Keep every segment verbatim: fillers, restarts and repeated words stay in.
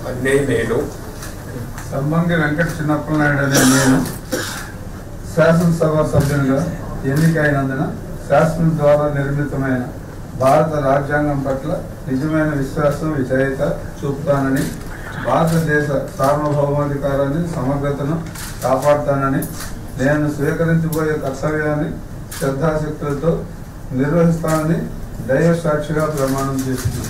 అనే నేను సంబంగి వెంకట చిన్నప్పలనాయుడు అనే నేను శాసనసభ సభ్యునిగా ఎన్నికైనందున శాసనం ద్వారా నిర్మితమైన భారత రాజ్యాంగం పట్ల నిజమైన విశ్వాసం విధేయత చూపుతానని, భారతదేశ సార్వభౌమాధికారాన్ని సమగ్రతను కాపాడుతానని, నేను స్వీకరించబోయే కర్తవ్యాన్ని శ్రద్ధాశక్తులతో నిర్వహిస్తానని దైవ సాక్షిగా ప్రమాణం చేస్తున్నాను.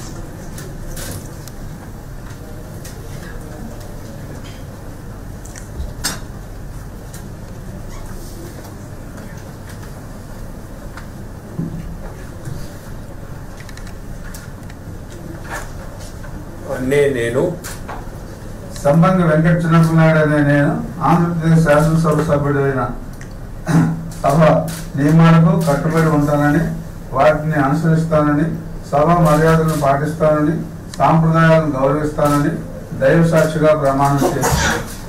అనే నేను సంబంగి వెంకట చిన్నప్పలనాయుడు అనే నేను ఆంధ్రప్రదేశ్ శాసనసభ సభ్యుడైన సభ నియమాలకు కట్టుబడి ఉంటానని, వాటిని అనుసరిస్తానని, సభ మర్యాదలను పాటిస్తానని, సాంప్రదాయాలను గౌరవిస్తానని దైవ సాక్షిగా ప్రమాణం చేస్తున్నాను.